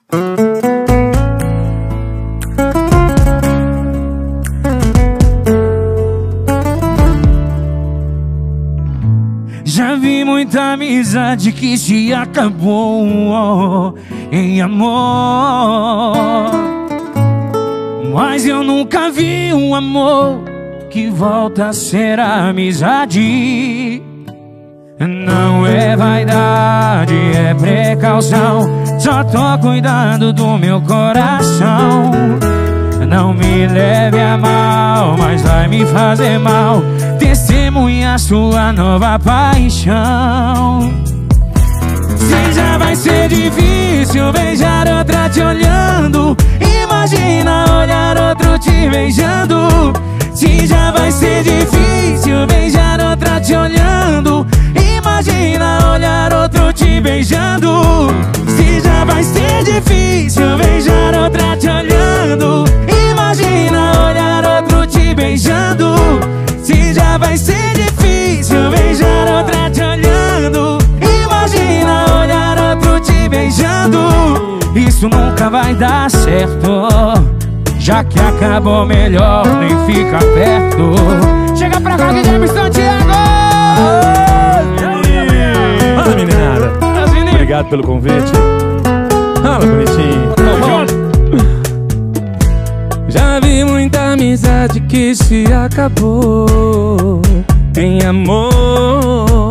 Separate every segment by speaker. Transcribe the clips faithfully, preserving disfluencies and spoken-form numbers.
Speaker 1: Já vi muita amizade que se acabou em amor, mas eu nunca vi um amor que volta a ser amizade. Não é vaidade, é precaução, só tô cuidando do meu coração. Não me leve a mal, mas vai me fazer mal testemunhar sua nova paixão. Se já vai ser difícil beijar outra te olhando, imagina olhar outro te beijando. Se já vai ser difícil beijar outra te olhando, imagina olhar outro te beijando. Se já vai ser difícil beijar outra te olhando, imagina olhar outro te beijando. Se já vai ser difícil beijar outra te olhando, imagina olhar outro te beijando. Isso nunca vai dar certo, já que acabou, melhor nem fica perto. Chega pra cá, Guilherme Santiago!
Speaker 2: Fala, meninada. Obrigado pelo convite. Fala, bonitinho. Já vi muita amizade que se acabou em amor,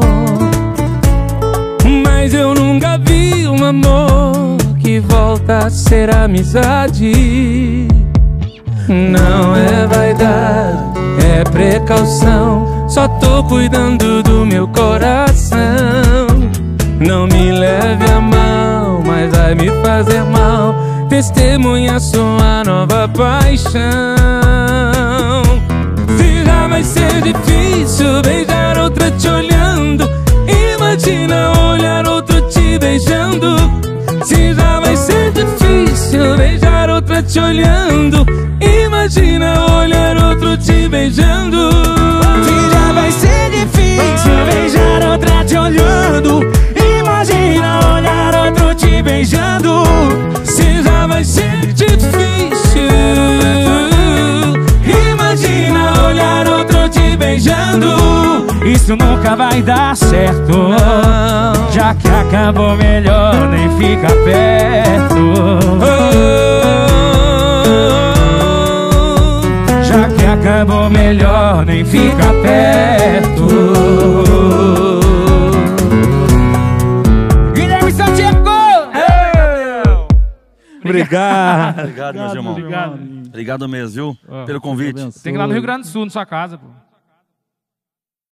Speaker 2: mas eu nunca vi um amor que volta a ser amizade. Não é vaidade, é precaução, só tô cuidando do meu coração. Não me leve a mal, mas vai me fazer mal testemunhar sua nova paixão. Se já vai ser difícil beijar outra te olhando, imagina olhar outro te beijando. Se já vai ser difícil beijar outra te olhando, imagina olhar outro te beijando.
Speaker 1: Se já vai ser difícil beijar outra te olhando, imagina olhar outro te beijando.
Speaker 2: Se já vai ser difícil,
Speaker 1: imagina olhar outro te beijando. Isso nunca vai dar certo,
Speaker 2: não.
Speaker 1: Já que acabou, melhor nem fica perto. Já que acabou, melhor nem fica perto. Guilherme Santiago!
Speaker 2: Obrigado.
Speaker 3: Obrigado, meus irmãos.
Speaker 1: Obrigado.
Speaker 3: Obrigado mesmo, viu? Pelo convite.
Speaker 1: Tem que ir lá no Rio Grande do Sul, na sua casa, pô.